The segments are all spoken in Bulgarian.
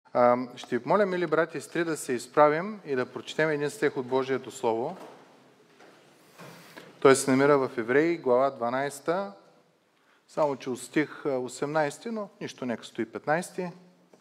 Ще ви моля, мили брати и сестри, да се изправим и да прочетем един стих от Божието Слово. Той се намира в Евреи, глава 12, само че от стих 18, но нищо, нека стои 15.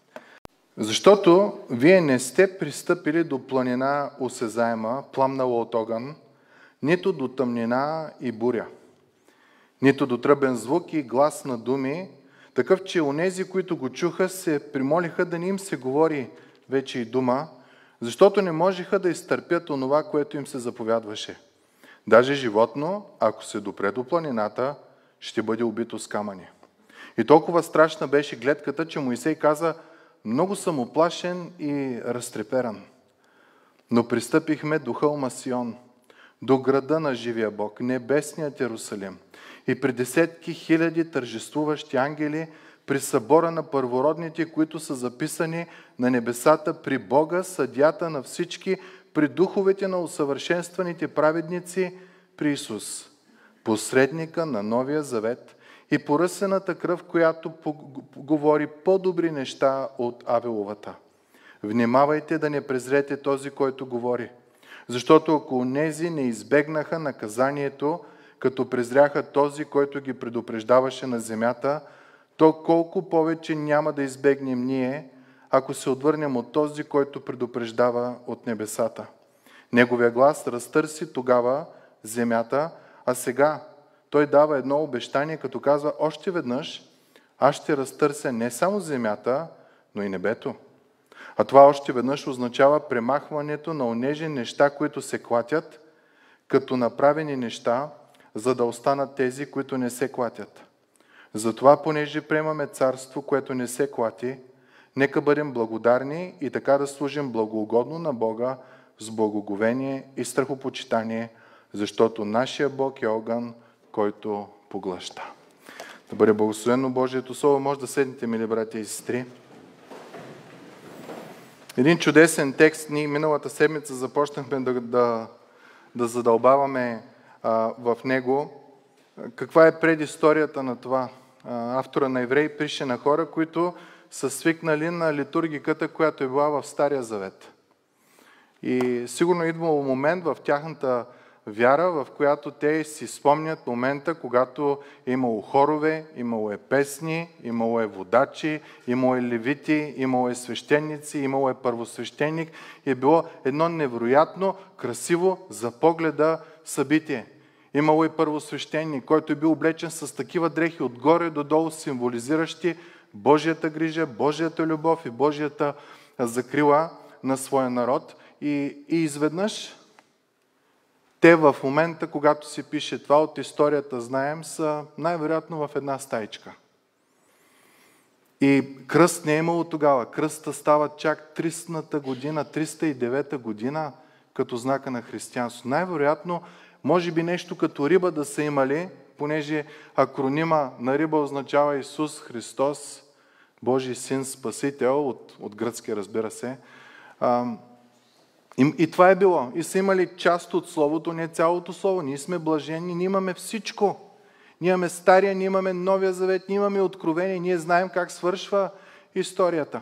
Защото вие не сте пристъпили до планина осезаема, пламнала от огън, нито до тъмнина и буря, нито до тръбен звук и глас на думи, такъв, че онези, които го чуха, се примолиха да не им се говори вече и дума, защото не можеха да изтърпят онова, което им се заповядваше. Даже животно, ако се допре до планината, ще бъде убито с камъни. И толкова страшна беше гледката, че Моисей каза: много съм уплашен и разтреперан. Но пристъпихме до хълма Сион, до града на живия Бог, небесният Йерусалим, и при десетки хиляди тържествуващи ангели, при събора на първородните, които са записани на небесата, при Бога, съдията на всички, при духовете на усъвършенстваните праведници, при Исус, посредника на Новия завет, и поръсената кръв, която говори по-добри неща от Авеловата. Внимавайте да не презрете този, който говори, защото ако онези не избегнаха наказанието, като презряха този, който ги предупреждаваше на земята, то колко повече няма да избегнем ние, ако се отвърнем от този, който предупреждава от небесата. Неговия глас разтърси тогава земята, а сега той дава едно обещание, като казва: още веднъж аз ще разтърся не само земята, но и небето. А това още веднъж означава премахването на онежи неща, които се клатят, като направени неща, за да останат тези, които не се клатят. Затова, понеже приемаме царство, което не се клати, нека бъдем благодарни и така да служим благоугодно на Бога с благоговение и страхопочитание, защото нашия Бог е огън, който поглъща. Да бъде благословено Божието Слово. Може да седнете, мили братя и сестри. Един чудесен текст. Ние миналата седмица започнахме да задълбаваме в него. Каква е предисторията на това? Автора на Евреи пише на хора, които са свикнали на литургиката, която е била в Стария Завет. И сигурно идвал момент в тяхната вяра, в която те си спомнят момента, когато е имало хорове, имало е песни, имало е водачи, имало е левити, имало е свещеници, имало е първосвещеник. И е било едно невероятно, красиво за погледа събитие. Имало и първосвещеник, който е бил облечен с такива дрехи отгоре до долу, символизиращи Божията грижа, Божията любов и Божията закрила на своя народ. И изведнъж те в момента, когато се пише това, от историята знаем, са най-вероятно в една стаичка. И кръст не е имало тогава. Кръста става чак 300-та година, 309-та година, като знака на християнство. Най-вероятно, може би нещо като риба да са имали, понеже акронима на риба означава Исус Христос, Божий син, Спасител, от гръцки, разбира се. И това е било. И са имали част от Словото, не цялото Слово. Ние сме блажени, ние имаме всичко. Ние имаме Стария, ние имаме Новия Завет, ние имаме Откровение, ние знаем как свършва историята.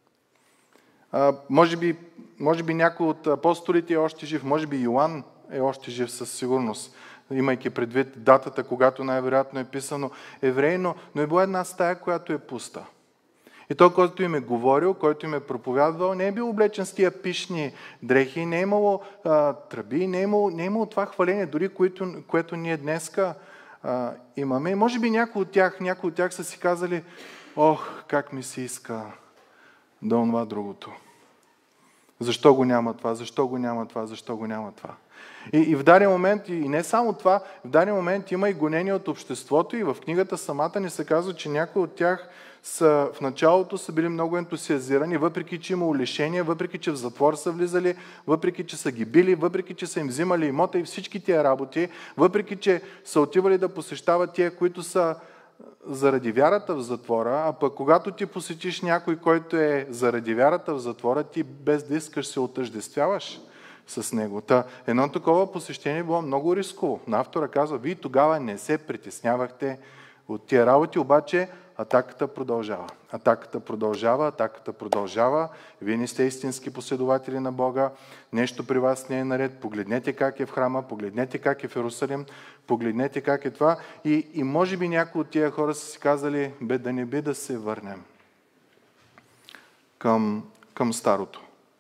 Може би някой от апостолите е още жив, може би Йоан е още жив със сигурност, имайки предвид датата, когато най-вероятно е писано Евреи, но е била една стая, която е пуста. И той, който им е говорил, който им е проповядвал, не е бил облечен с тия пишни дрехи, не е имало тръби, не е имало това хваление, дори което ние днеска имаме. И може би някои от тях са си казали: ох, как ми се иска да онова другото. Защо го няма това? Защо го няма това? Защо го няма това? И в даден момент, и не само това, в даден момент има и гонение от обществото, и в книгата самата ни се казва, че някои от тях в началото са били много ентусиазирани, въпреки че имало лишения, въпреки че в затвор са влизали, въпреки че са ги били, въпреки че са им взимали имота и всички тия работи, въпреки че са отивали да посещават тия, които са заради вярата в затвора, а пък когато ти посетиш някой, който е заради вярата в затвора, ти без да искаш се отъждествяваш с него. Едно такова посещение било много рисково. На автора казва: вие тогава не се притеснявахте от тия работи, обаче атаката продължава. Атаката продължава, атаката продължава. Вие не сте истински последователи на Бога. Нещо при вас не е наред. Погледнете как е в храма, погледнете как е в Йерусалим, погледнете как е това. И може би някои от тия хора са си казали, да не би да се върнем към старото.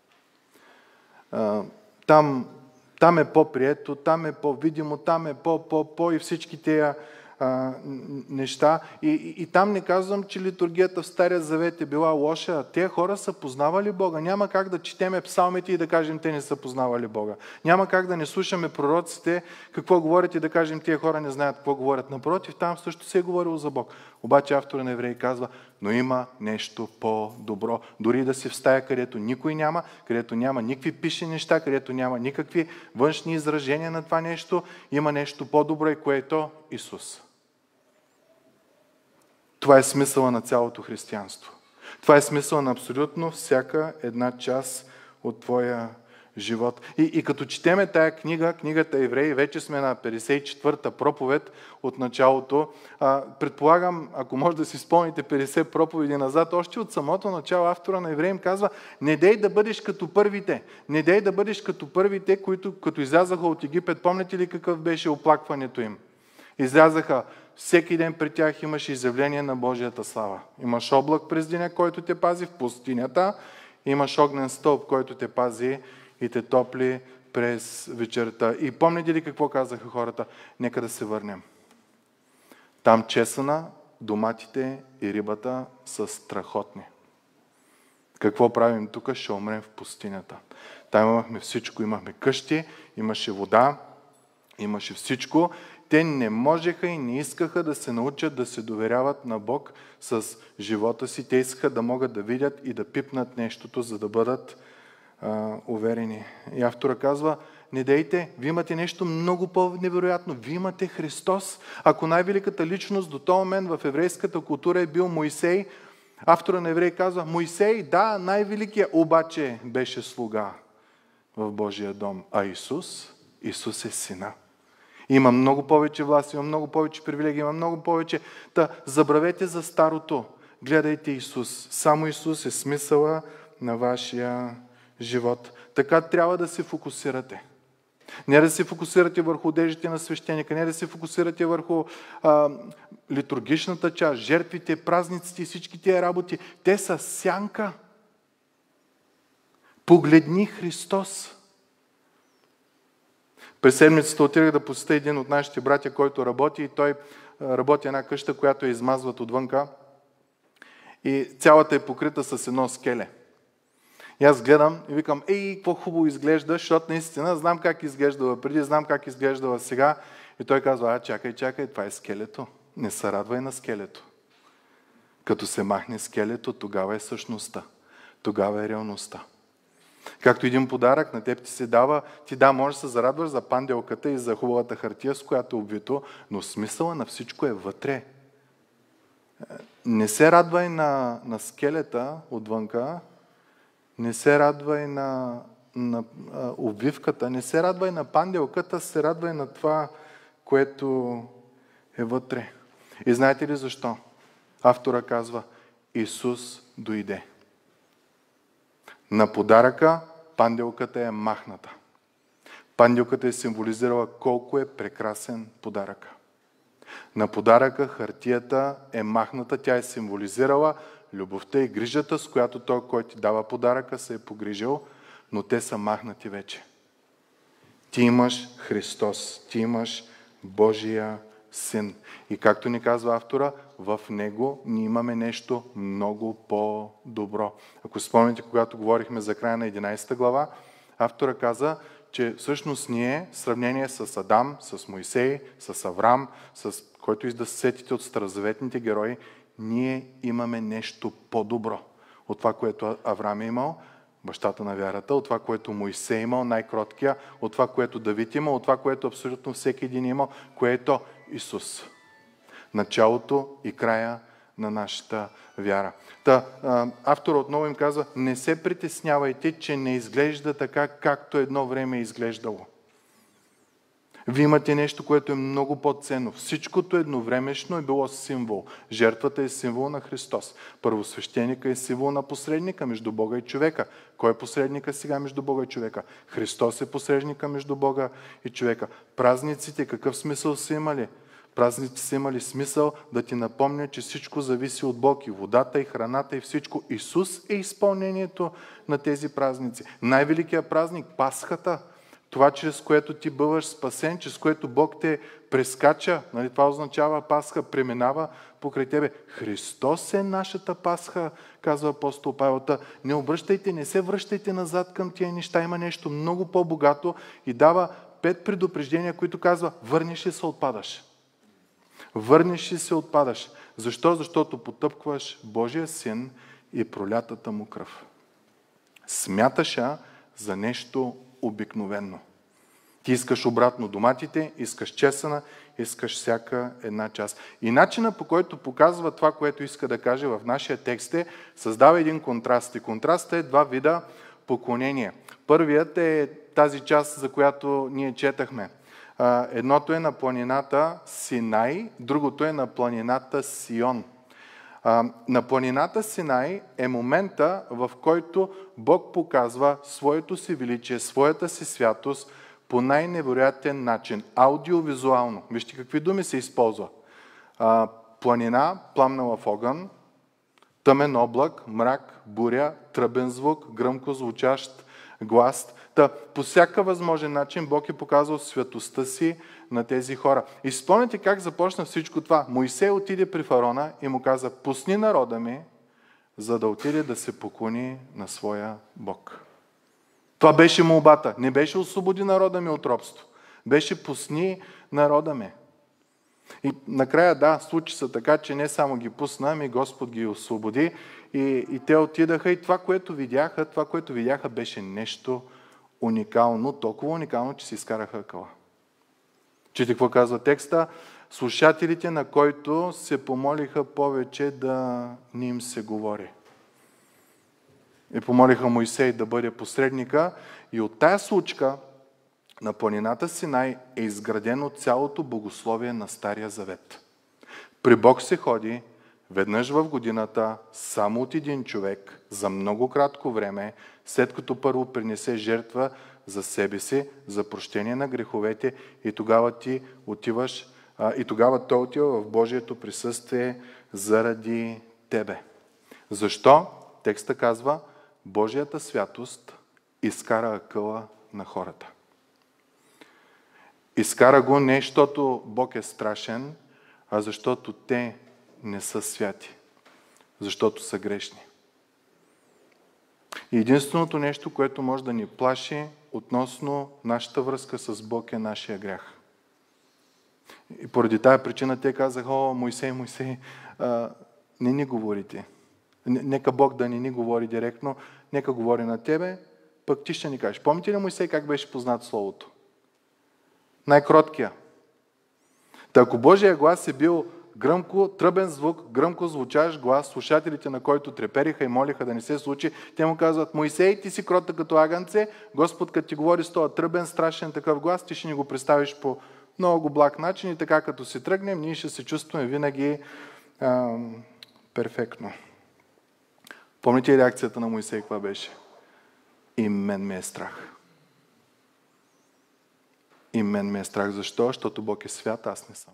Там е по-прието, там е по-видимо, там е по и всички тези неща. И там не казвам, че литургията в Стария Завет е била лоша. Те хора са познавали Бога. Няма как да четеме псалмите и да кажем, те не са познавали Бога. Няма как да не слушаме пророците, какво говорят и да кажем, тия хора не знаят какво говорят. Напротив, там също се е говорило за Бог. Обаче автора на Евреи казва, но има нещо по-добро. Дори да си в стая, където никой няма, където няма никакви пишни неща, където няма никакви външни изражения на това нещо, има нещо по-добро и което е Исус. Това е смисъла на цялото християнство. Това е смисъла на абсолютно всяка една част от твоя живот. И като четеме тая книга, книгата Евреи, вече сме на 54-та проповед от началото. Предполагам, ако може да си спомните 50 проповеди назад, още от самото начало автора на Евреи им казва, не дей да бъдеш като първите. Не дей да бъдеш като първите, които като излязаха от Египет, помните ли какъв беше оплакването им? Излязаха, всеки ден при тях имаше изявление на Божията слава. Имаш облак през деня, който те пази в пустинята, имаш огнен стълб, който те пази и те топли през вечерта. И помните ли какво казаха хората? Нека да се върнем. Там чесъна, доматите и рибата са страхотни. Какво правим тук? Ще умрем в пустинята. Там имахме всичко. Имахме къщи, имаше вода, имаше всичко. Те не можеха и не искаха да се научат да се доверяват на Бог с живота си. Те искаха да могат да видят и да пипнат нещото, за да бъдат уверени. И автора казва, не дейте, вие имате нещо много по-невероятно. Вие имате Христос. Ако най-великата личност до този момент в еврейската култура е бил Моисей, автора на Евреи казва, Моисей, да, най-великият, обаче беше слуга в Божия дом. А Исус е сина. Има много повече власт, има много повече привилегии, има много повече. Забравете за старото. Гледайте Исус. Само Исус е смисъла на вашия живот. Така трябва да се фокусирате. Не да се фокусирате върху одеждите на свещеника, не да се фокусирате върху литургичната част, жертвите, празниците и всички тия работи. Те са сянка. Погледни Христос. През седмицата отидах да посетя един от нашите братя, който работи и той работи една къща, която я измазват отвънка и цялата е покрита с едно скеле. И аз гледам и викам, какво хубаво изглежда, защото наистина знам как изглеждала преди, знам как изглеждала сега. И той казва, чакай, това е скелето. Не се радвай на скелето. Като се махне скелето, тогава е същността. Тогава е реалността. Както един подарък на теб ти се дава, можеш да се зарадваш за панделката и за хубавата хартия, с която е обвито, но смисъла на всичко е вътре. Не се радвай на скелета отвънка, не се радвай на обвивката, не се радвай на панделката, се радвай на това, което е вътре. И знаете ли защо? Автора казва, Исус дойде. На подаръка панделката е махната. Панделката е символизирала колко е прекрасен подаръка. На подаръка хартията е махната, тя е символизирала любовта и грижата, с която той, който ти дава подаръка, се е погрижил, но те са махнати вече. Ти имаш Христос, ти имаш Божия Син. И както ни казва автора, в Него ние имаме нещо много по-добро. Ако спомните, когато говорихме за края на 11 глава, автора каза, че всъщност ние, в сравнение с Адам, с Моисей, с Аврам, с който и да се сетите от старозаветните герои, ние имаме нещо по-добро от това, което Аврам е имал, бащата на вярата, от това, което Моисей е имал, най-кроткия, от това, което Давид имал, от това, което абсолютно всеки един имал, което Исус. Началото и края на нашата вяра. Автор отново им казва, не се притеснявайте, че не изглежда така, както едно време е изглеждало. Вие имате нещо, което е много по-ценно. Всичкото едновременно е било символ. Жертвата е символ на Христос. Първосвещеника е символ на посредника между Бога и човека. Кой е посредника сега между Бога и човека? Христос е посредника между Бога и човека. Празниците какъв смисъл са имали? Празниците са имали смисъл да ти напомня, че всичко зависи от Бог. И водата, и храната, и всичко. Исус е изпълнението на тези празници. Най-великият празник, Пасхата, това, чрез което ти бъваш спасен, чрез което Бог те прескача, нали, това означава Пасха, преминава покрай тебе. Христос е нашата Пасха, казва апостол Павел. Не обръщайте, не се връщайте назад към тия неща, има нещо много по-богато и дава 5 предупреждения, които казва: върнеш ли се, отпадаш. Върнеш ли се, отпадаш. Защо? Защото потъпкваш Божия син и пролятата му кръв. Смяташ я за нещо обикновено. Ти искаш обратно доматите, искаш чесъна, искаш всяка една част. И начина, по който показва това, което иска да каже в нашия текст, създава един контраст. И контрастът е 2 вида поклонения. Първият е тази част, за която ние четахме. Едното е на планината Синай, другото е на планината Сион. На планината Синай е момента, в който Бог показва своето си величие, своята си святост по най-невероятен начин, аудиовизуално. Вижте какви думи се използва. Планина, пламнала в огън, тъмен облак, мрак, буря, тръбен звук, гръмко звучащ глас. По всяка възможен начин Бог е показал святостта си на тези хора. И спомняте как започна всичко това. Моисей отиде при фараона и му каза: пусни народа ми, за да отиде да се поклони на своя Бог. Това беше молбата. Не беше освободи народа ми от робство. Беше пусни народа ми. И накрая, да, случи се така, че не само ги пусна, ами Господ ги освободи и те отидаха и това, което видяха, беше нещо уникално, толкова уникално, че си изкараха акъла. Чете какво казва текста? Слушателите, на който се помолиха повече да не им се говори. И помолиха Моисей да бъде посредника и от тая случка на планината Синай е изградено цялото богословие на Стария Завет. При Бог се ходи веднъж в годината само от един човек за много кратко време, след като първо принесе жертва за себе си, за прощение на греховете и тогава ти отиваш, и тогава той отива в Божието присъствие заради тебе. Защо? Текста казва: Божията святост изкара акъла на хората. Изкара го не защото Бог е страшен, а защото те не са святи. Защото са грешни. И единственото нещо, което може да ни плаши относно нашата връзка с Бог, е нашия грях. И поради тая причина те казаха: Моисей, не ни говорите. Нека Бог да не ни говори директно, нека говори на тебе, пък ти ще ни кажеш. Помните ли Моисей как беше познат Словото? Най-кроткия. Ако Божия глас е бил гръмко, тръбен звук, гръмко звучащ глас, слушателите на който трепериха и молиха да не се случи, те му казват: Моисей, ти си кротък като агънце, Господ като ти говори с този тръбен, страшен такъв глас, ти ще ни го представиш по много благ начин и така като си тръгнем, ние ще се чувстваме винаги перфектно. Помните ли реакцията на Моисей каква беше? И мен ме е страх. И мен ме е страх. Защо? Защото Бог е свят, аз не съм.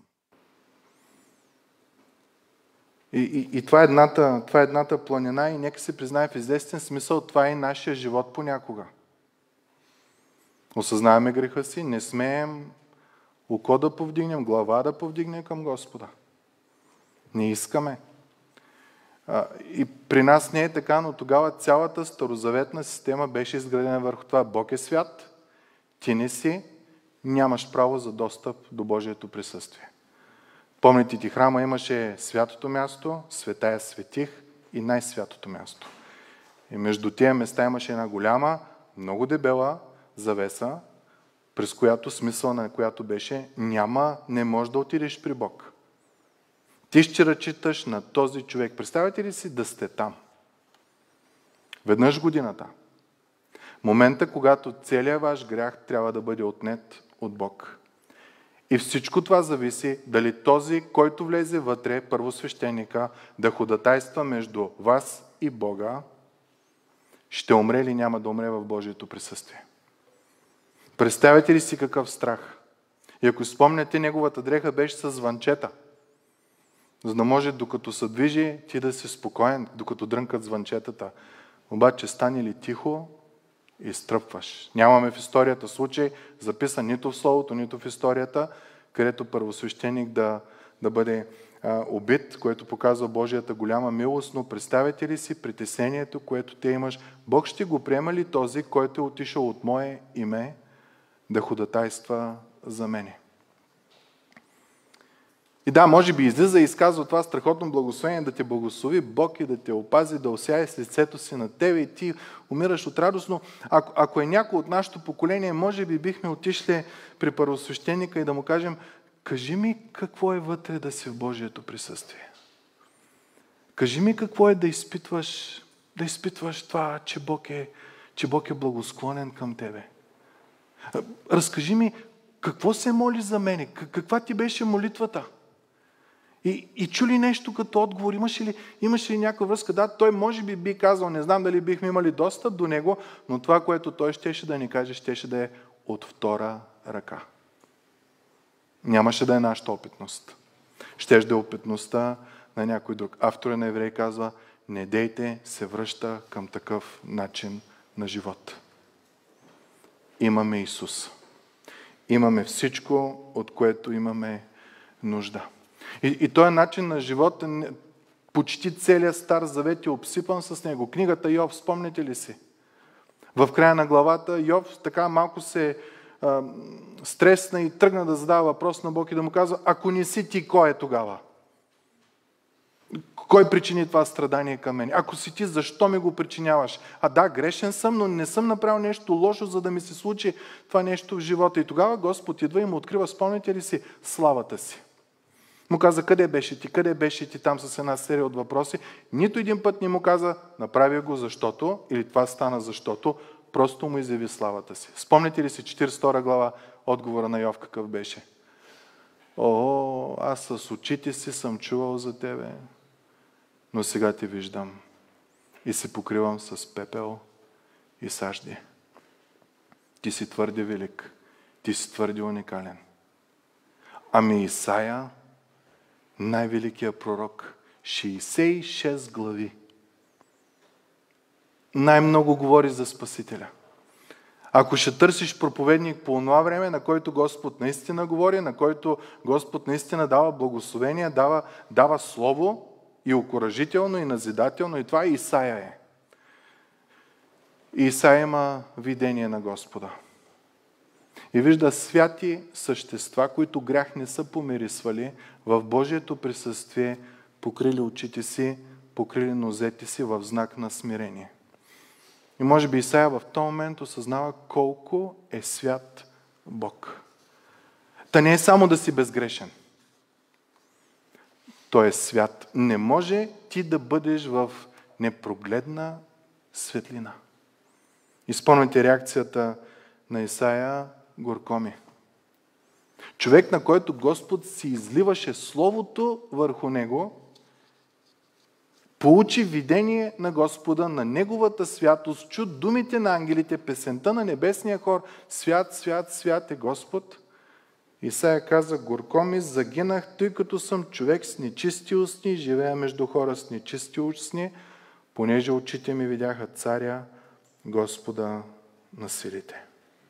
И това е едната планина и нека се признае в известен смисъл, това е и нашия живот понякога. Осъзнаваме греха си, не смеем око да повдигнем, глава да повдигнем към Господа. Не искаме. И при нас не е така, но тогава цялата старозаветна система беше изградена върху това. Бог е свят, ти не си, нямаш право за достъп до Божието присъствие. Помните ти, храма имаше святото място, светая светих и най-святото място. И между тия места имаше една голяма, много дебела завеса, през която смисъл на която беше: не можеш да отидеш при Бог. Ти ще разчиташ на този човек. Представете ли си да сте там? Веднъж годината. Момента, когато целият ваш грях трябва да бъде отнет от Бог. И всичко това зависи дали този, който влезе вътре, първосвещеника, да ходатайства между вас и Бога, ще умре или няма да умре в Божието присъствие. Представете ли си какъв страх? И ако спомняте, неговата дреха беше с звънчета, за да може докато се движи, ти да си спокоен, докато дрънкат звънчетата. Обаче стане ли тихо, изтръпваш. Нямаме в историята случай, записан нито в Словото, нито в историята, където първосвещеник да бъде убит, което показва Божията голяма милост, но представете ли си притеснението, което те имаш? Бог ще го приема ли този, който е отишъл от мое име да ходатайства за мене? И да, може би излиза и изказва това страхотно благословение да те благослови Бог и да те опази, да осяе с лицето си на тебе и ти умираш от радост, но ако е някой от нашето поколение, може би бихме отишли при първосвещеника и да му кажем: кажи ми какво е вътре да си в Божието присъствие. Кажи ми какво е да изпитваш това, че Бог е благосклонен към тебе. Разкажи ми какво се моли за мене, каква ти беше молитвата. И чу ли нещо като отговор? Имаш ли някаква връзка? Да, той може би казал, не знам дали бихме имали достъп до него, но това, което той щеше да ни каже, щеше да е от втора ръка. Нямаше да е нашата опитност. Щеше да е опитността на някой друг. Авторът на Евреи казва: не дейте се връща към такъв начин на живот. Имаме Исус. Имаме всичко, от което имаме нужда. И този начин на живот, почти целият Стар Завет е обсипан с него. Книгата Йов, спомняте ли си? В края на главата Йов така малко се стресна и тръгна да задава въпрос на Бог и да му казва: ако не си ти, кой е тогава? Кой причини това страдание към мен? Ако си ти, защо ми го причиняваш? Да, грешен съм, но не съм направил нещо лошо, за да ми се случи това нещо в живота. И тогава Господ идва и му открива, спомняте ли си, славата си. Му каза: къде беше ти? Къде беше ти? Там с една серия от въпроси. Нито един път не му каза: направи го защото, или това стана защото, просто му изяви славата си. Спомняте ли си 42 глава, отговора на Йов какъв беше? Аз с очите си съм чувал за тебе, но сега те виждам и се покривам с пепел и сажди. Ти си твърде велик, ти си твърде уникален. Ами Исаия, най-великият пророк, 66 глави. Най-много говори за Спасителя. Ако ще търсиш проповедник по това време, на който Господ наистина говори, на който Господ наистина дава благословение, дава слово и окуражително, и назидателно, и това Исаия е. И Исаия има видение на Господа. И вижда святи същества, които грях не са помирисвали, в Божието присъствие покрили очите си, покрили нозете си в знак на смирение. И може би Исаия в този момент осъзнава колко е свят Бог. Та не е само да си безгрешен. Той е свят. Не може ти да бъдеш в непрогледна светлина. И спомняте реакцията на Исаия: горко ми. Човек, на който Господ си изливаше Словото върху него, получи видение на Господа, на Неговата святост, чу думите на ангелите, песента на небесния хор: свят, свят, свят е Господ. Исаия каза: горко ми, загинах, тъй като съм човек с нечисти устни, живея между хора с нечисти устни, понеже очите ми видяха царя, Господа на силите.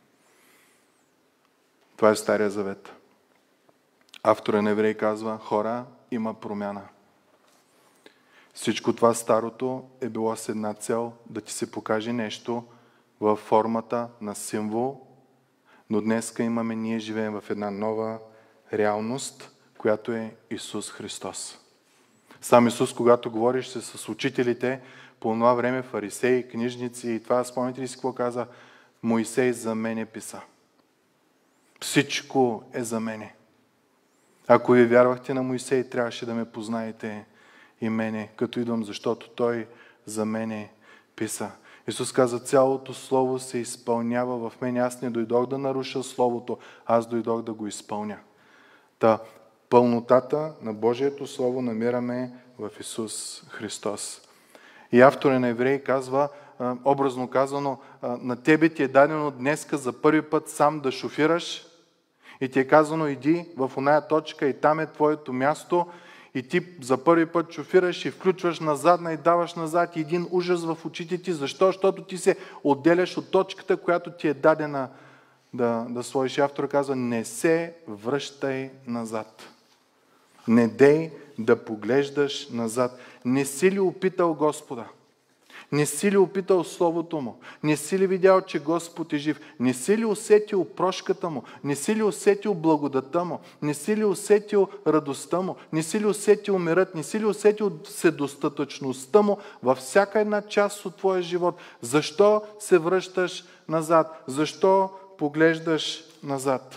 Това е Стария Завет. Автора на Евреи казва: хора, има промяна. Всичко това старото е било с една цел: да ти се покаже нещо във формата на символ, но днеска ние живеем в една нова реалност, която е Исус Христос. Сам Исус, когато говореше с учителите по това време, фарисеи, книжници и това, спомните ли си какво каза? Моисей за мене писа. Всичко е за мене. Ако ви вярвахте на Моисей, трябваше да ме познаете и мене, като идвам, защото той за мене писа. Исус каза: цялото Слово се изпълнява в мен. Аз не дойдох да наруша Словото, аз дойдох да го изпълня. Та пълнотата на Божието Слово намираме в Исус Христос. И автора на Евреи казва, образно казано, на тебе ти е дадено днеска за първи път сам да шофираш и ти е казано, иди в оная точка и там е твоето място и ти за първи път шофираш и включваш назадна и даваш назад и един ужас в очите ти. Защо? Защото ти се отделяш от точката, която ти е дадена да сложиш. Автор казва, не се връщай назад. Не дей да поглеждаш назад. Не си ли опитал Господа? Не си ли опитал Словото Му? Не си ли видял, че Господ е жив? Не си ли усетил прошката Му? Не си ли усетил благодата Му? Не си ли усетил радостта Му? Не си ли усетил мирът? Не си ли усетил вседостатъчността Му във всяка една част от твоя живот? Защо се връщаш назад? Защо поглеждаш назад?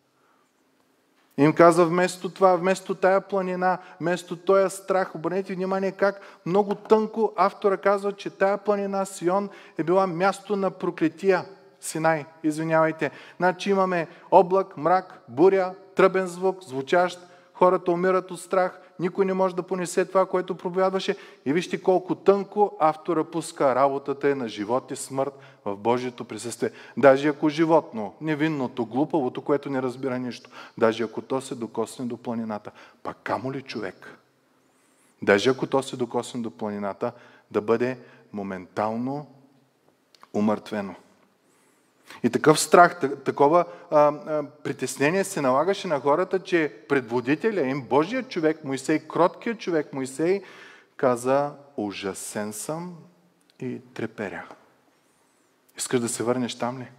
Им казва вместо това, вместо тая планина, вместо този страх, обърнете внимание как много тънко автора казва, че тая планина Сион е била място на проклетия. Синай, извинявайте. Значи имаме облак, мрак, буря, тръбен звук, звучащ, хората умират от страх, никой не може да понесе това, което проповядваше. И вижте колко тънко автора пуска работата е на живот и смърт в Божието присъствие. Даже ако животно, невинното, глупавото, което не разбира нищо, даже ако то се докосне до планината, пак камо ли човек? Даже ако то се докосне до планината, да бъде моментално умъртвено. И такъв страх, такова притеснение се налагаше на хората, че предводителя им, Божият човек Моисей, кроткият човек Моисей, каза, ужасен съм и треперя. Искаш да се върнеш там ли?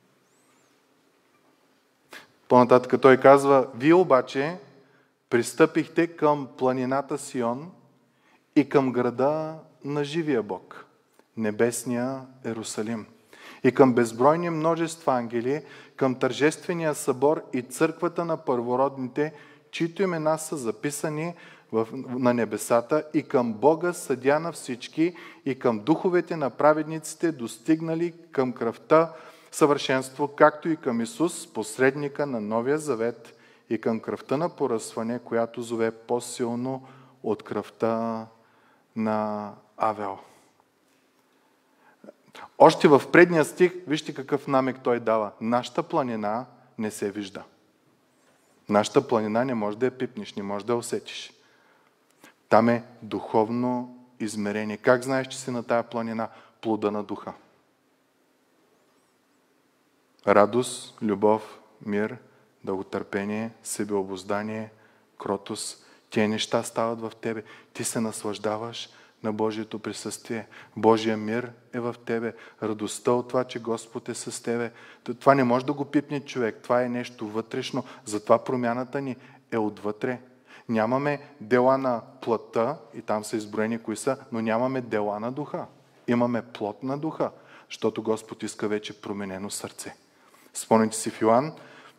По-нататък той казва, вие обаче пристъпихте към планината Сион и към града на живия Бог, небесния Ерусалим, и към безбройни множества ангели, към тържествения събор и църквата на първородните, чието имена са записани на небесата, и към Бога, съдия на всички, и към духовете на праведниците, достигнали към кръвта съвършенство, както и към Исус, посредника на Новия завет, и към кръвта на поръсване, която зове по-силно от кръвта на Авел. Още в предния стих, вижте какъв намек той дава. Нашата планина не се вижда. Нашата планина не може да я пипнеш, не може да я усетиш. Там е духовно измерение. Как знаеш, че си на тая планина? Плода на духа. Радост, любов, мир, дълготърпение, себеобуздание, кротост. Тия неща стават в тебе. Ти се наслаждаваш на Божието присъствие. Божия мир е в тебе. Радостта от това, че Господ е с тебе. Това не може да го пипне човек. Това е нещо вътрешно. Затова промяната ни е отвътре. Нямаме дела на плътта, и там са изброени кои са, но нямаме дела на духа. Имаме плод на духа, защото Господ иска вече променено сърце. Спомните си в Йоан,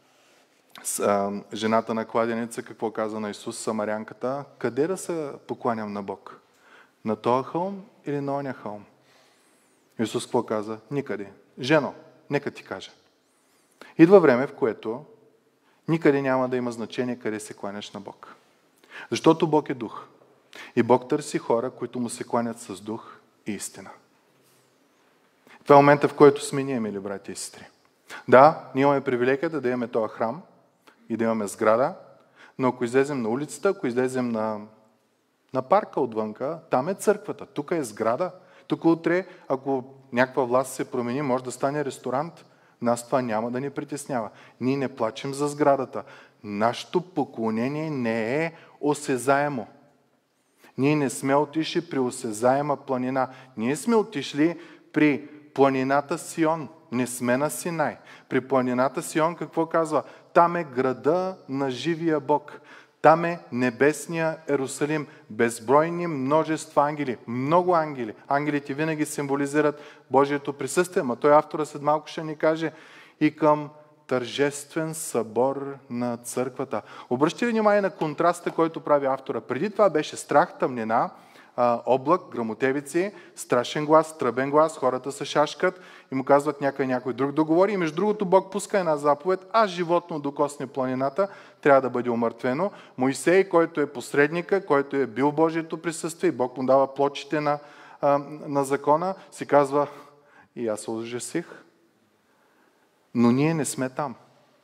жената на кладенеца, какво каза на Исус, самарянката, къде да се покланям на Бог? На този хълм или на оня хълм? Исус какво каза? Никъде. Жено, нека ти кажа. Идва време, в което никъде няма да има значение къде се кланяш на Бог. Защото Бог е дух. И Бог търси хора, които му се кланят с дух и истина. Това е момента, в който сме ние, мили брати и сестри. Да, ние имаме привилегията да имаме този храм и да имаме сграда, но ако излезем на улицата, ако излезем на парка отвънка, там е църквата, тук е сграда. Тук утре, ако някаква власт се промени, може да стане ресторант. Нас това няма да ни притеснява. Ние не плачем за сградата. Нашето поклонение не е осезаемо. Ние не сме отишли при осезаема планина. Ние сме отишли при планината Сион. Не сме на Синай. При планината Сион какво казва? Там е града на живия Бог. Там е небесния Ерусалим. Безбройни множества ангели. Много ангели. Ангелите винаги символизират Божието присъствие, но той автора след малко ще ни каже и към тържествен събор на църквата. Обръщайте внимание на контраста, който прави автора. Преди това беше страх, тъмнина, облак, грамотевици, страшен глас, тръбен глас, хората се шашкат и му казват някой друг да говори. И между другото Бог пуска една заповед, животно докосне планината, трябва да бъде умъртвено. Моисей, който е посредника, който е бил Божието присъствие, и Бог му дава плочите на закона, си казва, и аз се ужасих, но ние не сме там.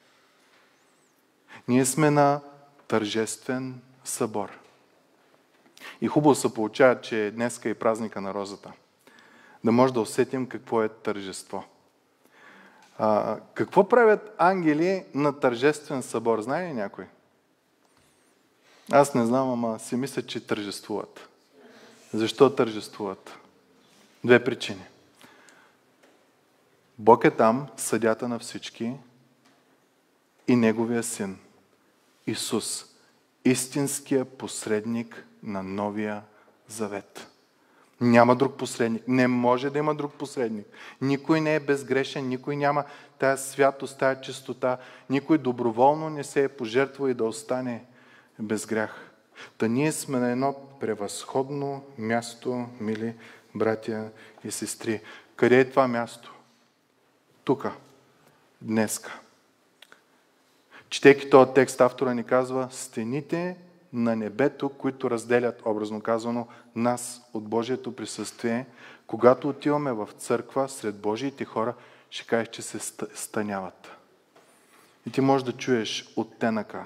Ние сме на тържествен събор. И хубаво се получава, че днеска е празника на розата. Да може да усетим какво е тържество. Какво правят ангели на тържествен събор? Знае ли някой? Аз не знам, ама си мисля, че тържествуват. Защо тържествуват? Две причини. Бог е там, съдята на всички, и Неговия син, Исус, истинския посредник на Новия Завет. Няма друг посредник. Не може да има друг посредник. Никой не е безгрешен, никой няма тая святост, тая чистота. Никой доброволно не се е пожертвал и да остане без грях. Та ние сме на едно превъзходно място, мили братя и сестри. Къде е това място? Тука. Днеска. Четейки този текст, автора ни казва, стените на небето, които разделят, образно казано, нас от Божието присъствие, когато отиваме в църква сред Божиите хора, ще кажеш, че се станяват. И ти можеш да чуеш оттенъка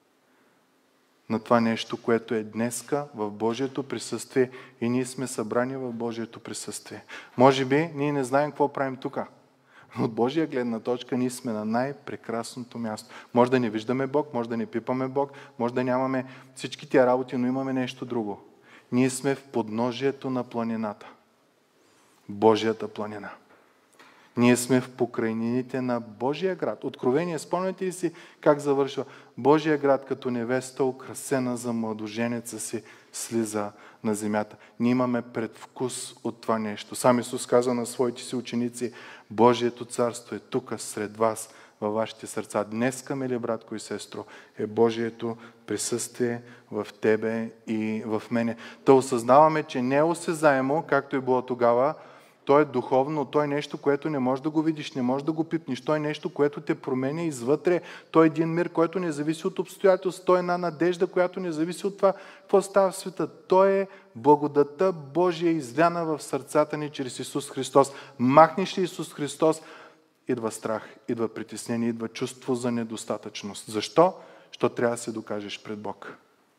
на това нещо, което е днеска в Божието присъствие и ние сме събрани в Божието присъствие. Може би ние не знаем какво правим тук. От Божия гледна точка ние сме на най-прекрасното място. Може да не виждаме Бог, може да не пипаме Бог, може да нямаме всички тия работи, но имаме нещо друго. Ние сме в подножието на планината. Божията планина. Ние сме в покрайнините на Божия град. Откровение, спомняте ли си как завършва? Божия град като невеста, украсена за младоженеца си, слиза на земята. Ние имаме предвкус от това нещо. Сам Исус каза на своите си ученици, Божието царство е тук сред вас, във вашите сърца. Днеска, мили братко и сестро, е Божието присъствие в тебе и в мене. Та осъзнаваме, че не е осезаемо, както е било тогава. То е духовно, то е нещо, което не можеш да го видиш, не можеш да го пипнеш. То е нещо, което те променя извътре. То е един мир, който не зависи от обстоятелства. То е една надежда, която не зависи от това, какво става в света. То е благодата Божия изляна в сърцата ни чрез Исус Христос. Махнеш ли Исус Христос, идва страх, идва притеснение, идва чувство за недостатъчност. Защо? Защото трябва да се докажеш пред Бог.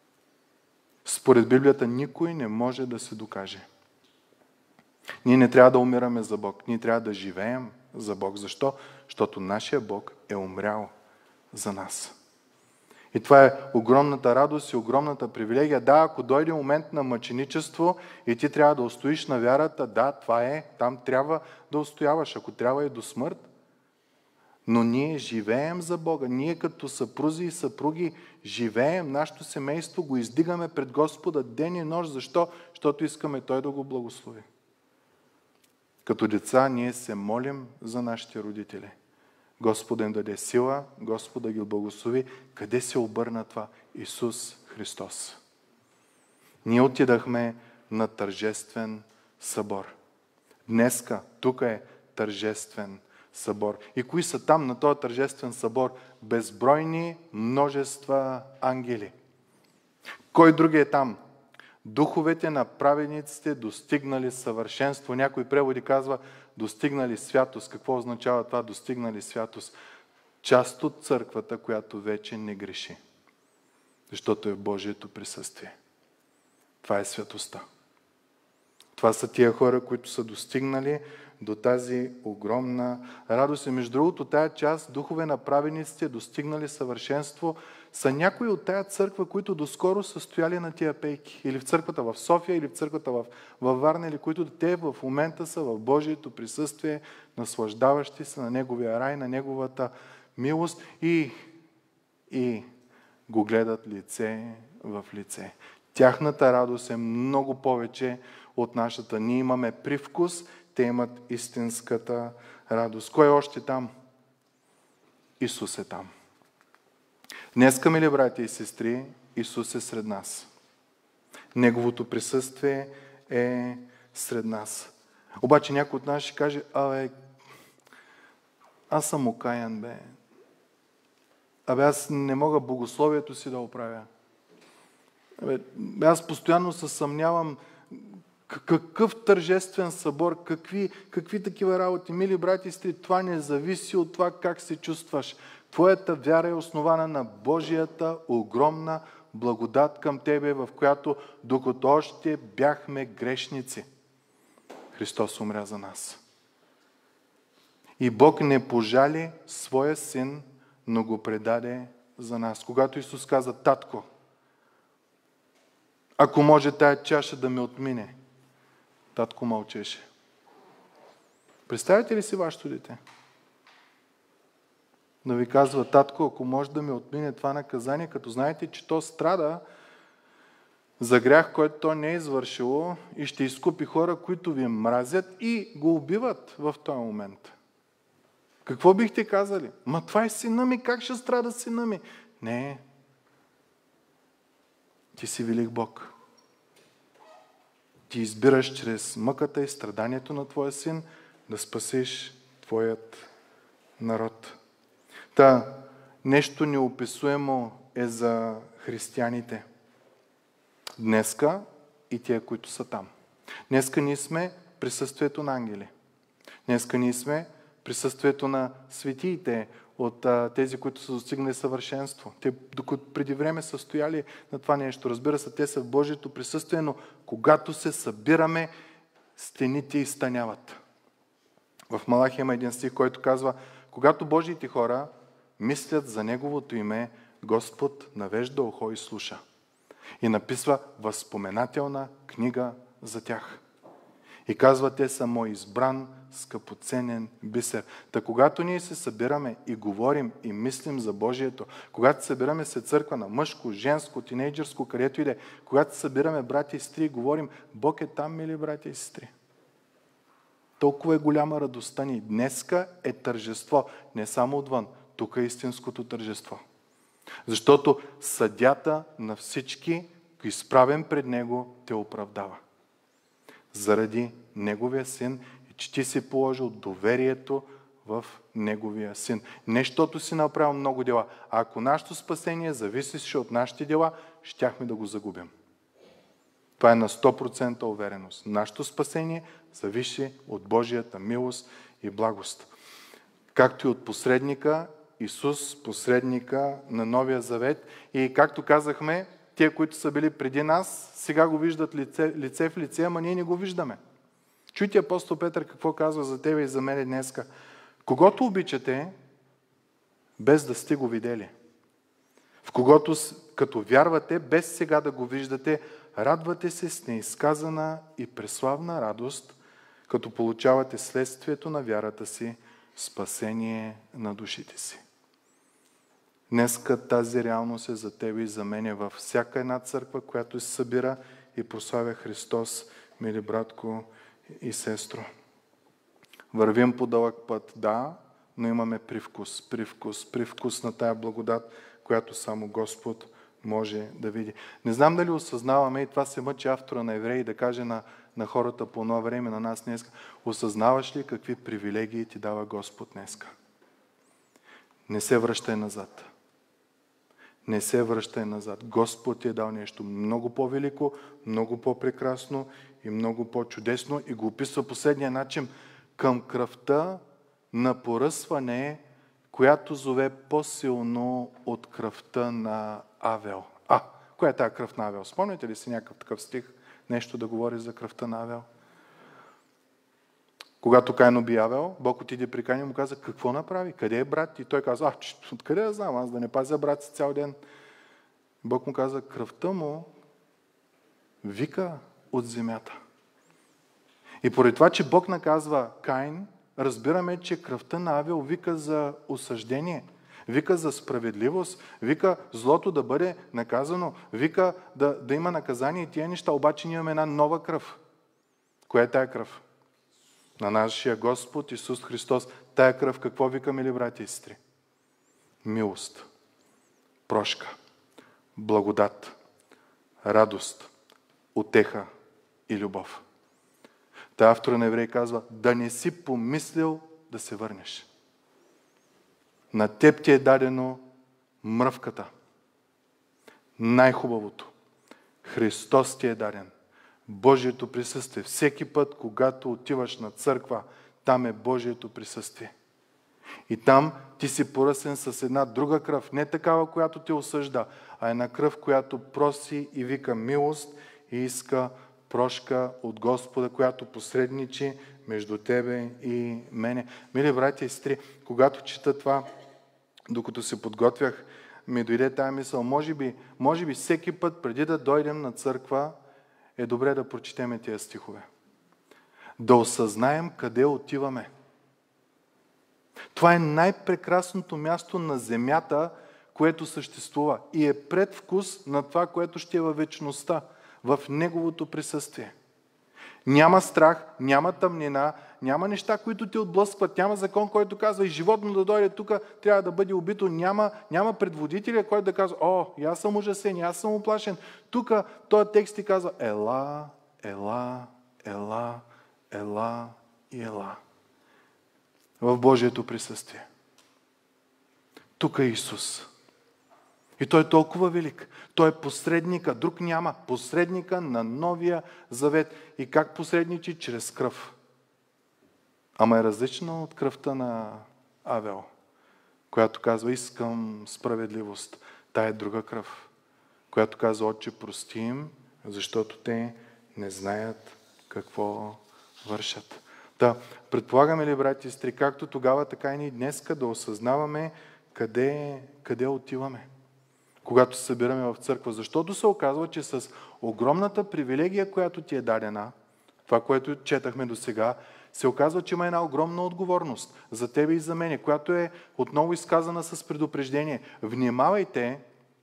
Според Библията никой не може да се докаже. Ние не трябва да умираме за Бог. Ние трябва да живеем за Бог. Защо? Защото нашия Бог е умрял за нас. И това е огромната радост и огромната привилегия. Да, ако дойде момент на мъченичество и ти трябва да устоиш на вярата, да, това е. Там трябва да устояваш. Ако трябва и до смърт. Но ние живеем за Бога. Ние като съпрузи и съпруги живеем. Нашето семейство го издигаме пред Господа ден и нощ. Защо? Защото искаме Той да го благослови. Като деца ние се молим за нашите родители. Господ им даде сила, Господ да ги благослови. Къде се обърна това? Исус Христос. Ние отидахме на тържествен събор. Днеска, тук е тържествен събор. И кои са там на този тържествен събор? Безбройни множества ангели. Кой други е там? Духовете на праведниците достигнали съвършенство. Някой преводи казва достигнали святост. Какво означава това достигнали святост? Част от църквата, която вече не греши. Защото е Божието присъствие. Това е святостта. Това са тия хора, които са достигнали до тази огромна радост. И между другото, тая част, духове на праведниците, достигнали съвършенство, са някои от тая църква, които доскоро са стояли на тия пейки. Или в църквата в София, или в църквата във Варна, или които те в момента са в Божието присъствие, наслаждаващи се на Неговия рай, на Неговата милост и го гледат лице в лице. Тяхната радост е много повече от нашата. Ние имаме привкус, те имат истинската радост. Кой е още там? Исус е там. Днеска, мили братя и сестри, Исус е сред нас. Неговото присъствие е сред нас. Обаче някой от нас ще каже, аз съм окаян, бе. Аз не мога богословието си да оправя. Аз постоянно се съмнявам какъв тържествен събор, какви такива работи. Мили брати и сестри, това не зависи от това как се чувстваш. Твоята вяра е основана на Божията огромна благодат към тебе, в която докато още бяхме грешници, Христос умря за нас. И Бог не пожали своя син, но го предаде за нас. Когато Исус каза, татко, ако може тая чаша да ме отмине, татко мълчеше. Представете ли си вашето дете? Да ви казва, татко, ако може да ме отмине това наказание, като знаете, че то страда за грях, който то не е извършило и ще изкупи хора, които ви мразят и го убиват в този момент. Какво бихте казали? Ма това е сина ми, как ще страда сина ми? Не. Ти си велик Бог. Ти избираш чрез мъката и страданието на твоя син да спасиш твоят народ. Нещо неописуемо е за християните. Днеска и тия, които са там. Днеска ние сме присъствието на ангели. Днеска ние сме присъствието на светиите, от тези, които са достигнали съвършенство. Те, докато преди време са стояли на това нещо. Разбира се, те са в Божието присъствие, но когато се събираме, стените изтъняват. В Малахия има един стих, който казва, когато Божиите хора мислят за Неговото име, Господ навежда ухо и слуша. И написва възпоменателна книга за тях. И казва, те са мой избран, скъпоценен бисер. Когато ние се събираме и говорим и мислим за Божието, когато се събираме се църква на мъжко, женско, тинейджърско, където иде, когато се събираме брати и сестри и говорим, Бог е там, мили брати и сестри. Толкова е голяма радостта ни. Днеска е тържество, не само отвън. Тук е истинското тържество. Защото съдята на всички, изправен пред Него, те оправдава. Заради Неговия син и че ти си положил доверието в Неговия син. Не защото си направил много дела, а ако нашето спасение зависеше от нашите дела, щяхме да го загубим. Това е на 100% увереност. Нашето спасение зависи от Божията милост и благост. Както и от посредника, Исус, посредника на Новия Завет. И както казахме, те, които са били преди нас, сега го виждат лице в лице, ама ние не го виждаме. Чуйте апостол Петър какво казва за тебе и за мене днеска. Когото обичате, без да сте го видели. В когото, като вярвате, без сега да го виждате, радвате се с неизказана и преславна радост, като получавате следствието на вярата си, спасение на душите си. Днеска тази реалност е за тебе и за мене във всяка една църква, която се събира и прославя Христос, мили братко и сестро. Вървим по дълъг път, да, но имаме привкус на тая благодат, която само Господ може да види. Не знам дали осъзнаваме, и това се мъчи автора на Евреи да каже на хората по това време, на нас днеска, осъзнаваш ли какви привилегии ти дава Господ днеска? Не се връщай назад. Не се връщай назад. Господ ти е дал нещо много по-велико, много по-прекрасно и много по-чудесно и го описва последния начин към кръвта на поръсване, която зове по-силно от кръвта на Авел. Коя е тази кръв на Авел? Спомняте ли си някакъв такъв стих? Нещо да говори за кръвта на Авел? Когато Каин уби Авел, Бог отиде при Каин и му каза, какво направи? Къде е брат? И той каза, откъде да знам, аз да не пазя брат си цял ден. Бог му каза, кръвта му вика от земята. И поради това, че Бог наказва Каин, разбираме, че кръвта на Авел вика за осъждение, вика за справедливост, вика злото да бъде наказано, вика да има наказание и тия неща, обаче ние имаме една нова кръв. Коя е тая кръв? На нашия Господ Исус Христос. Тая кръв какво вика, мили брати и сестри? Милост, прошка, благодат, радост, утеха и любов. Та автора на Евреи казва, да не си помислил да се върнеш. На теб ти е дадено мръвката. Най-хубавото. Христос ти е даден. Божието присъствие. Всеки път, когато отиваш на църква, там е Божието присъствие. И там ти си поръсен с една друга кръв. Не такава, която те осъжда, а една кръв, която проси и вика милост и иска прошка от Господа, която посредничи между тебе и мене. Мили братя и сестри, когато чета това, докато се подготвях, ми дойде тая мисъл. Може би всеки път, преди да дойдем на църква, е добре да прочетем тия стихове. Да осъзнаем къде отиваме. Това е най-прекрасното място на земята, което съществува и е предвкус на това, което ще е във вечността, в Неговото присъствие. Няма страх, няма тъмнина, няма неща, които те отблъскват, няма закон, който казва и животно да дойде тук, трябва да бъде убито, няма предводителя, който да казва, и аз съм ужасен, аз съм оплашен. Тук този текст ти казва, ела, ела, ела, ела и ела. В Божието присъствие. Тук е Исус. И Той е толкова велик. Той е посредника, друг няма. Посредника на Новия Завет. И как посредничи? Чрез кръв. Ама е различна от кръвта на Авел, която казва, искам справедливост. Тая е друга кръв, която казва, Отче, прости им, защото те не знаят какво вършат. Да, предполагаме ли, брати и сестри, както тогава, така и ние днеска да осъзнаваме къде отиваме, когато се събираме в църква. Защото се оказва, че с огромната привилегия, която ти е дадена, това, което четахме до сега, се оказва, че има една огромна отговорност за тебе и за мене, която е отново изказана с предупреждение. Внимавайте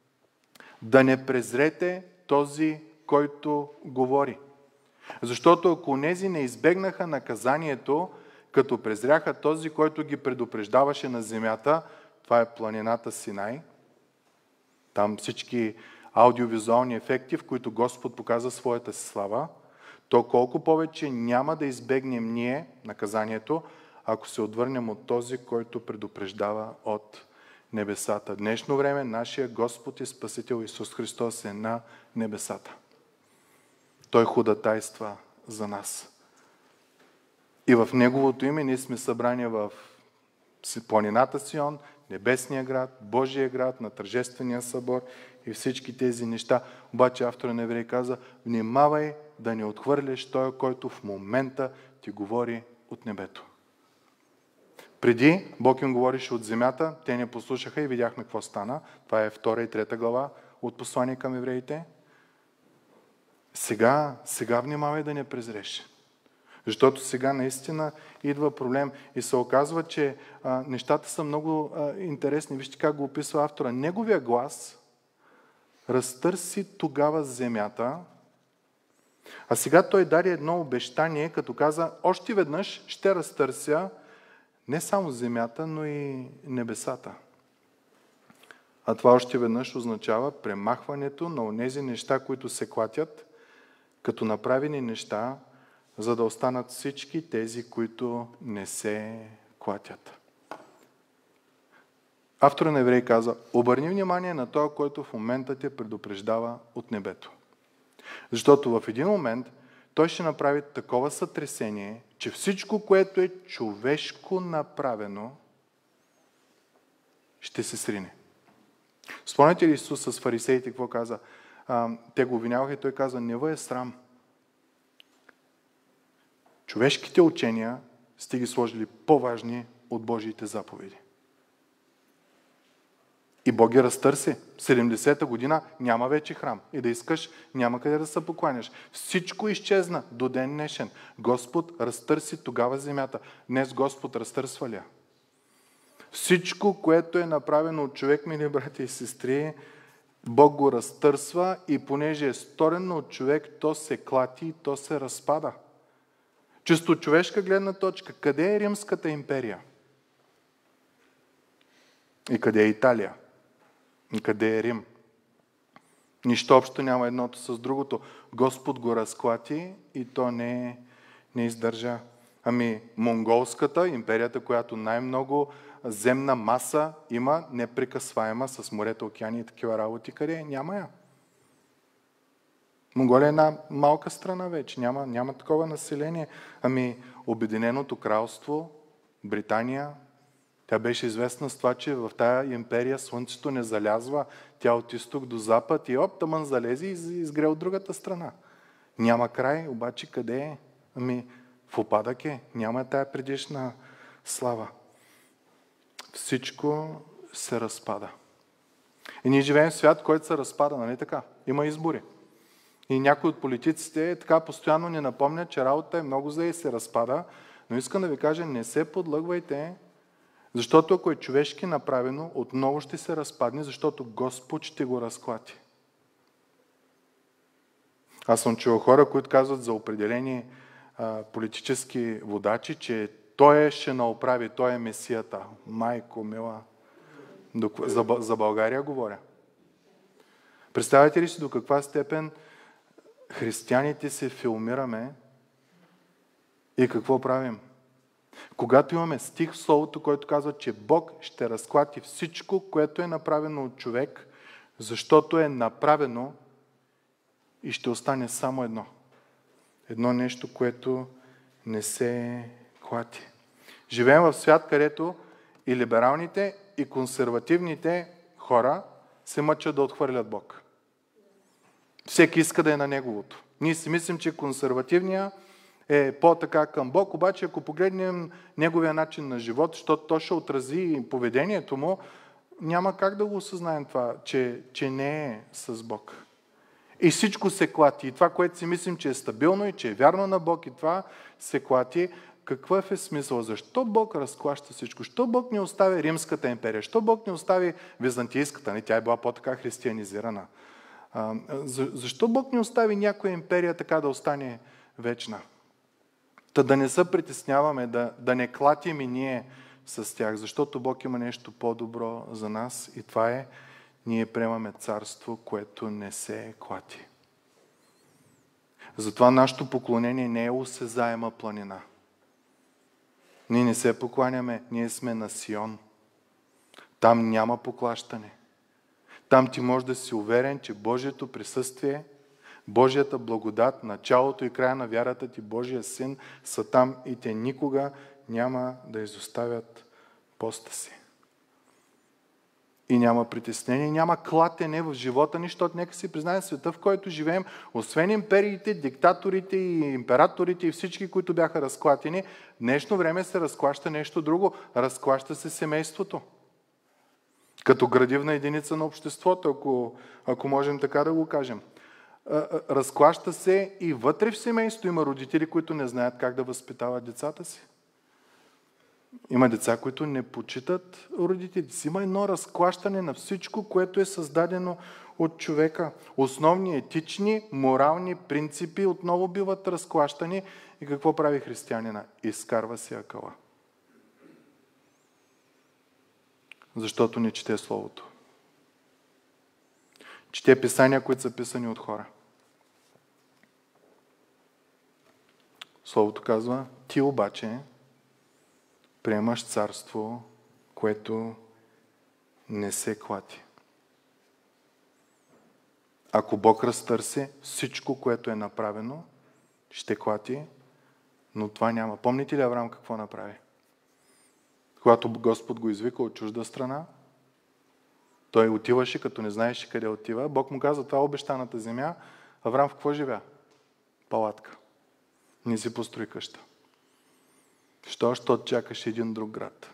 да не презрете този, който говори. Защото ако онези не избегнаха наказанието, като презряха този, който ги предупреждаваше на земята, това е планината Синай, там всички аудиовизуални ефекти, в които Господ показва своята си слава, то колко повече няма да избегнем ние наказанието, ако се отвърнем от този, който предупреждава от небесата. Днешно време нашия Господ и Спасител Исус Христос е на небесата. Той ходатайства за нас. И в Неговото име ние сме събрани в планината Сион, небесния град, Божия град, на тържествения събор и всички тези неща. Обаче автора на Евреи каза, внимавай да не отхвърляш той, който в момента ти говори от небето. Преди Бог им говорише от земята, те не послушаха и видяхме какво стана. Това е 2 и 3 глава от послание към евреите. Сега внимавай да не презреш. Защото сега наистина идва проблем и се оказва, че нещата са много интересни. Вижте как го описва автора. Неговия глас разтърси тогава земята, а сега той даде едно обещание, като каза, още веднъж ще разтърся не само земята, но и небесата. А това още веднъж означава премахването на онези неща, които се клатят, като направени неща, за да останат всички тези, които не се клатят. Автора на Евреи каза, обърни внимание на това, който в момента те предупреждава от небето. Защото в един момент той ще направи такова сътресение, че всичко, което е човешко направено, ще се срине. Спомняте ли Исус с фарисеите какво каза? Те го обвиняваха и той каза, не ви е срам. Човешките учения сте ги сложили по-важни от Божиите заповеди. И Бог ги разтърси. 70-та година няма вече храм. И да искаш, няма къде да се покланяш. Всичко изчезна до ден днешен. Господ разтърси тогава земята. Днес Господ разтърсва ли? Всичко, което е направено от човек, мили брати и сестри, Бог го разтърсва и понеже е сторено от човек, то се клати и то се разпада. Чисто човешка гледна точка, къде е Римската империя? И къде е Италия? И къде е Рим? Нищо общо няма едното с другото. Господ го разклати и то не издържа. Ами монголската, империята, която най-много земна маса има, непрекъсваема с морета, океани и такива работи, къде няма я. Монголия е една малка страна вече, няма такова население. Ами Обединеното кралство, Британия, тя беше известна с това, че в тая империя слънцето не залязва, тя от изток до запад и тъмън залези и изгре от другата страна. Няма край, обаче къде е? Ами в упадък е, няма тая предишна слава. Всичко се разпада. И ние живеем в свят, който се разпада, нали така? Има избори. И някои от политиците така постоянно ни напомнят, че работа е много зле и се разпада, но искам да ви кажа, не се подлъгвайте, защото ако е човешки направено, отново ще се разпадне, защото Господ ще го разклати. Аз съм чувал хора, които казват за определени политически водачи, че той ще наоправи, той е Месията. Майко мила. За България говоря. Представете ли си до каква степен християните се филмираме и какво правим? Когато имаме стих в Словото, който казва, че Бог ще разклати всичко, което е направено от човек, защото е направено и ще остане само едно. Едно нещо, което не се клати. Живеем в свят, където и либералните, и консервативните хора се мъчат да отхвърлят Бог. Всеки иска да е на неговото. Ние си мислим, че консервативният е по-така към Бог, обаче ако погледнем неговия начин на живот, защото то ще отрази поведението му, няма как да го осъзнаем това, че не е с Бог. И всичко се клати. И това, което си мислим, че е стабилно и че е вярно на Бог, и това се клати. Какъв е смисъл? Защо Бог разклаща всичко? Защо Бог не остави Римската империя? Защо Бог не остави Византийската? Тя е била по-така християнизирана. Защо Бог не остави някоя империя така да остане вечна? Та да не се притесняваме, да не клатим и ние с тях, защото Бог има нещо по-добро за нас и това е, ние приемаме царство, което не се клати. Затова нашето поклонение не е осезаема планина. Ние не се покланяме, ние сме на Сион. Там няма поклащане. Там ти можеш да си уверен, че Божието присъствие, Божията благодат, началото и края на вярата ти, Божия Син, са там и те никога няма да изоставят поста си. И няма притеснение, няма клатене в живота ни, защото нека си признаем света, в който живеем, освен империите, диктаторите и императорите и всички, които бяха разклатени, в днешно време се разклаща нещо друго. Разклаща се семейството. Като градивна единица на обществото, ако можем така да го кажем. Разклаща се и вътре в семейството. Има родители, които не знаят как да възпитават децата си. Има деца, които не почитат родителите си. Има едно разклащане на всичко, което е създадено от човека. Основни етични, морални принципи отново биват разклащани. И какво прави християнина? Изкарва си акъла. Защото не чете Словото. Чете писания, които са писани от хора. Словото казва, ти обаче приемаш царство, което не се клати. Ако Бог разтърси всичко, което е направено, ще клати, но това няма. Помните ли Авраам какво направи? Когато Господ го извика от чужда страна, той отиваше, като не знаеше къде отива. Бог му каза, това е обещаната земя. Авраам в какво живя? Палатка. Не си построи къща. Що чакаше един друг град,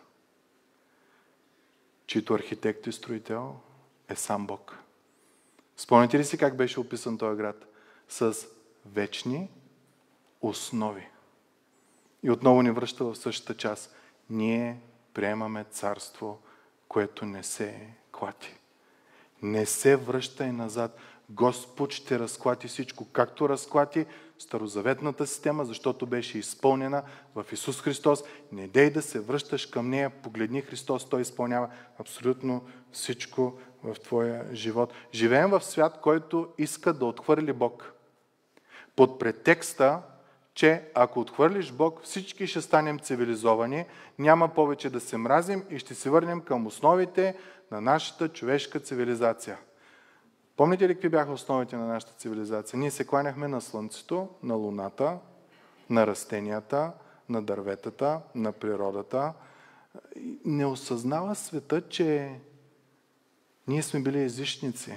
чийто архитект и строител е сам Бог. Спомняте ли си как беше описан този град? С вечни основи. И отново ни връща в същата част. Ние приемаме царство, което не се клати. Не се връщай назад. Господ ще разклати всичко. Както разклати старозаветната система, защото беше изпълнена в Исус Христос. Не дей да се връщаш към нея, погледни Христос, Той изпълнява абсолютно всичко в твоя живот. Живеем в свят, който иска да отхвърли Бог. Под претекста, че ако отхвърлиш Бог, всички ще станем цивилизовани, няма повече да се мразим и ще се върнем към основите на нашата човешка цивилизация. Помните ли какви бяха основите на нашата цивилизация? Ние се кланяхме на Слънцето, на Луната, на растенията, на дърветата, на природата. Не осъзнава света, че ние сме били езичници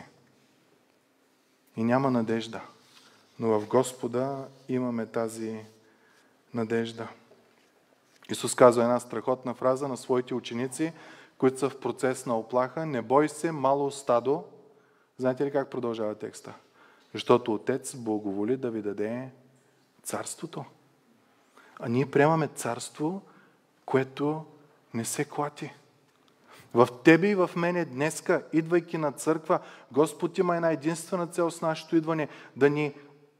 и няма надежда. Но в Господа имаме тази надежда. Исус казва една страхотна фраза на своите ученици, които са в процес на оплаха. Не бой се, мало стадо. Знаете ли как продължава текста? Защото Отец благоволи да ви даде царството. А ние приемаме царство, което не се клати. В тебе и в мене днеска, идвайки на църква, Господ има една единствена цел с нашето идване, да ни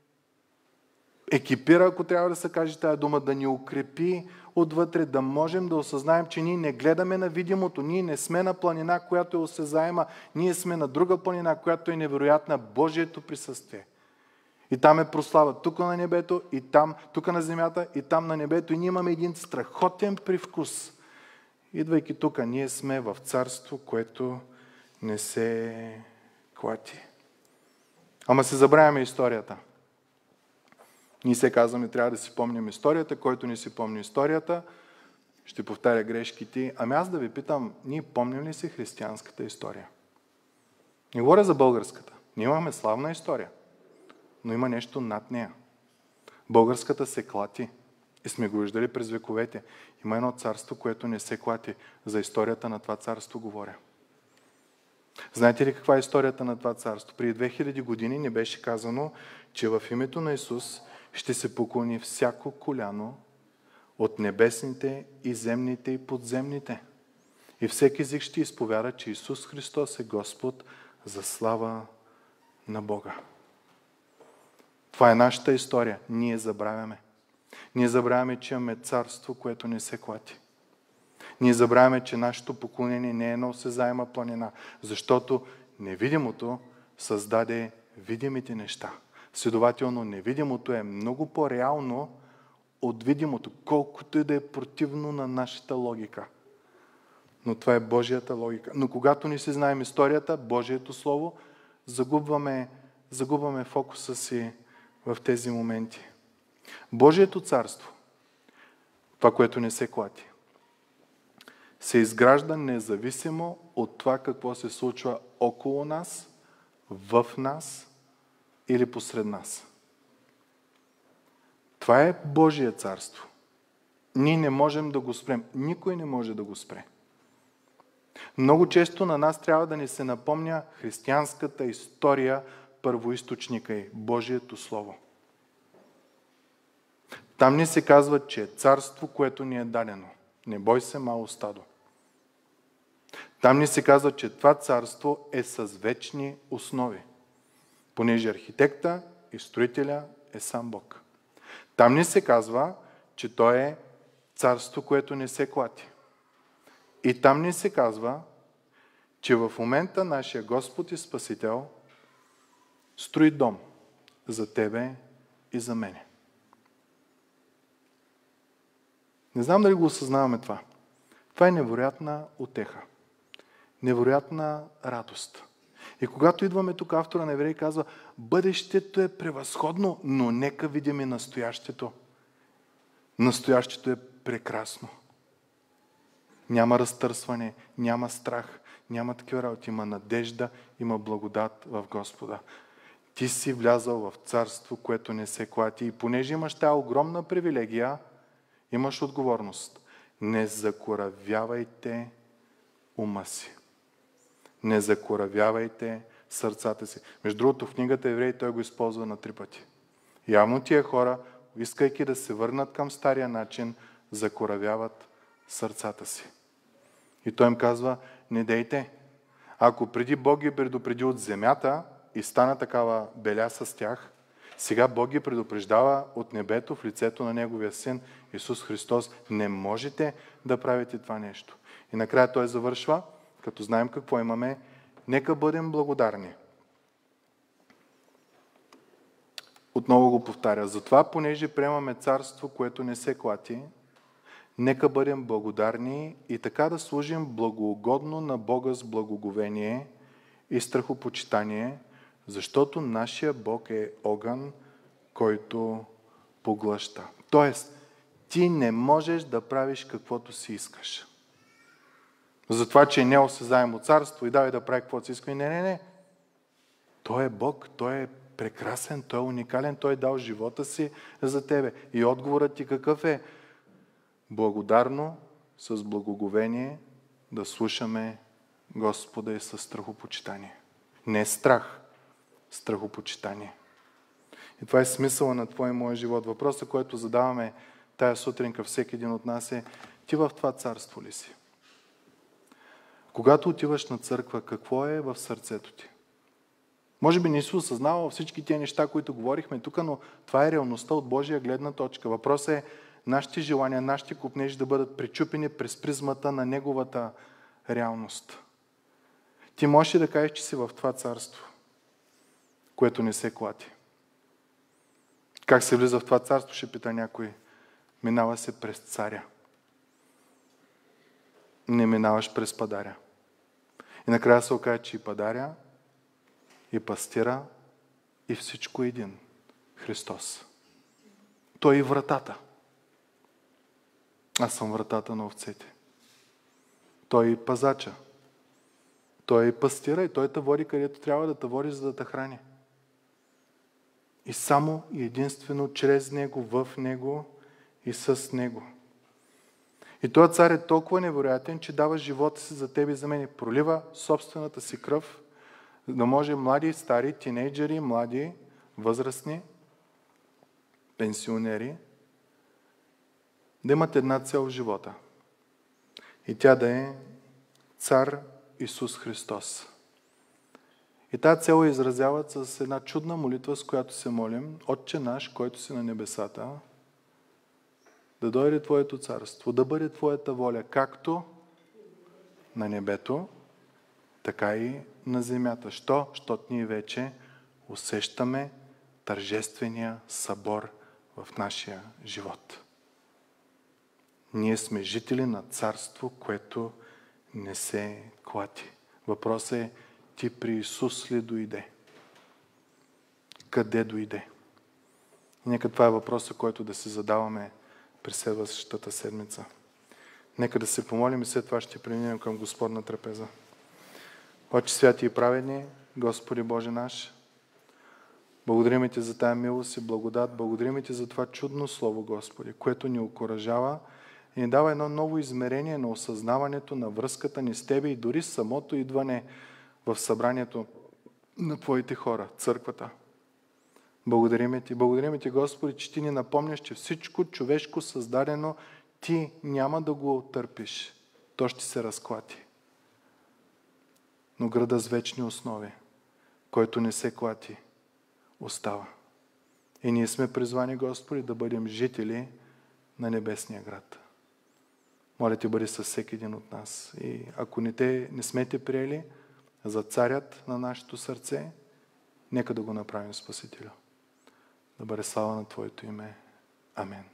екипира, ако трябва да се каже тая дума, да ни укрепи отвътре, да можем да осъзнаем, че ние не гледаме на видимото, ние не сме на планина, която е осезаема, ние сме на друга планина, която е невероятна, Божието присъствие. И там е прослава тук на небето, и там, тук на земята, и там на небето. И ние имаме един страхотен привкус. Идвайки тук, ние сме в царство, което не се клати. Ама се забравяме историята. Ние се казваме, трябва да си помним историята, който не си помни историята, ще повтаря грешките. Ами аз да ви питам, ние помним ли си християнската история? Не говоря за българската. Ние имаме славна история, но има нещо над нея. Българската се клати и сме го виждали през вековете. Има едно царство, което не се клати. За историята на това царство говоря. Знаете ли каква е историята на това царство? Преди 2000 години ни беше казано, че в името на Исус ще се поклони всяко коляно от небесните и земните и подземните. И всеки език ще изповяда, че Исус Христос е Господ за слава на Бога. Това е нашата история. Ние забравяме. Ние забравяме, че имаме царство, което не се клати. Ние забравяме, че нашето поклонение не е на осезаема планина, защото невидимото създаде видимите неща. Следователно, невидимото е много по-реално от видимото, колкото и да е противно на нашата логика. Но това е Божията логика. Но когато не си знаем историята, Божието Слово, загубваме фокуса си в тези моменти. Божието царство, това, което не се клати, се изгражда независимо от това какво се случва около нас, в нас или посред нас. Това е Божие царство. Ние не можем да го спрем. Никой не може да го спре. Много често на нас трябва да ни се напомня християнската история, първоизточника и Божието Слово. Там ни се казва, че е царство, което ни е дадено. Не бой се, мало стадо. Там ни се казва, че това царство е с вечни основи, понеже архитекта и строителя е сам Бог. Там ни се казва, че то е царство, което не се клати. И там ни се казва, че в момента нашия Господ и Спасител строи дом за тебе и за мене. Не знам дали го осъзнаваме това. Това е невероятна утеха. Невероятна радост. И когато идваме тук, автора на Евреи казва, бъдещето е превъзходно, но нека видим и настоящето. Настоящето е прекрасно. Няма разтърсване, няма страх, няма такива работи. Има надежда, има благодат в Господа. Ти си влязал в царство, което не се клати. И понеже имаш тази огромна привилегия, имаш отговорност. Не закоравявайте ума си. Не закоравявайте сърцата си. Между другото, в книгата Евреи той го използва на 3 пъти. Явно тия хора, искайки да се върнат към стария начин, закоравяват сърцата си. И той им казва, не дейте. Ако преди Бог ги предупреди от земята и стана такава беля с тях, Сега Бог ги предупреждава от небето в лицето на Неговия Син Исус Христос. Не можете да правите това нещо. И накрая Той завършва, като знаем какво имаме, нека бъдем благодарни. Отново го повтаря. Затова, понеже приемаме царство, което не се клати, нека бъдем благодарни и така да служим благоугодно на Бога с благоговение и страхопочитание, защото нашия Бог е огън, който поглъща. Тоест, ти не можеш да правиш каквото си искаш. Затова, че е неосезаемо царство и давай да прави каквото си иска. Не. Той е Бог, Той е прекрасен, Той е уникален, Той е дал живота си за тебе. И отговорът ти какъв е? Благодарно, с благоговение да слушаме Господа и със страхопочитание. Не страх, страхопочитание. И това е смисъла на твой и моя живот. Въпросът, който задаваме тая сутринка всеки един от нас е: ти в това царство ли си? Когато отиваш на църква, какво е в сърцето ти? Може би не си осъзнавал всички тези неща, които говорихме тук, но това е реалността от Божия гледна точка. Въпросът е нашите желания, нашите копнежи да бъдат пречупени през призмата на Неговата реалност. Ти можеш ли да кажеш, че си в това царство, което не се клати? Как се влиза в това царство, ще пита някой. Минава се през царя. Не минаваш през падаря. И накрая се окаже, че и падаря, и пастира, и всичко един. Христос. Той е вратата. Аз съм вратата на овцете. Той е пазача. Той е пастира и Той те води където трябва да те води, за да те храни. И само и единствено чрез Него, в Него и с Него. И този цар е толкова невероятен, че дава живота си за тебе и за мен. Пролива собствената си кръв, да може млади, стари, тинейджери, млади, възрастни, пенсионери, да имат една цел в живота. И тя да е Цар Исус Христос. И тази цел изразяват с една чудна молитва, с която се молим: Отче наш, който си на небесата, да дойде Твоето царство, да бъде Твоята воля, както на небето, така и на земята. Щото ние вече усещаме тържествения събор в нашия живот. Ние сме жители на царство, което не се клати. Въпросът е: ти при Исус ли дойде? Къде дойде? И нека това е въпросът, който да си задаваме през следващата седмица. Нека да се помолим и след това ще преминем към Господна трапеза. Отче святи и праведни, Господи Боже наш, благодарим Ти за тая милост и благодат, благодарим Ти за това чудно Слово, Господи, което ни окуражава и ни дава едно ново измерение на осъзнаването на връзката ни с Тебе и дори самото идване в събранието на Твоите хора, църквата. Благодарим Ти, Господи, че Ти ни напомняш, че всичко човешко създадено Ти няма да го търпиш. То ще се разклати. Но града с вечни основи, който не се клати, остава. И ние сме призвани, Господи, да бъдем жители на небесния град. Моля Ти, бъди със всеки един от нас. И ако не сме Те приели за царят на нашето сърце, нека да го направим, Спасителю. Да бъде слава на Твоето име. Амин.